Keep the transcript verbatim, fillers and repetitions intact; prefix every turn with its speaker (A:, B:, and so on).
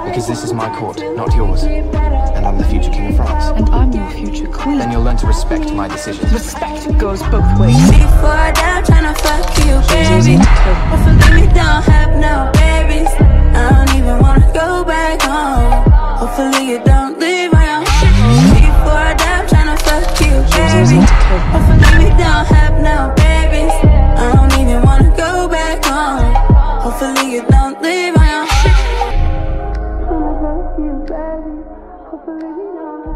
A: Because this is my court, not yours. And I'm the future king of France.
B: And I'm your future queen.
A: Then you'll learn to respect my decisions.
B: Respect goes both ways.
C: Before I die, I'm tryna fuck you, baby. Hopefully we don't have no babies. I don't even wanna go back home. Hopefully you don't leave my home. Before I die, I'm tryna fuck you, baby. Hopefully we don't have no babies. I don't even wanna go back home. Hopefully you don't leave my home. Tryna fuck you, baby. Hopefully we don't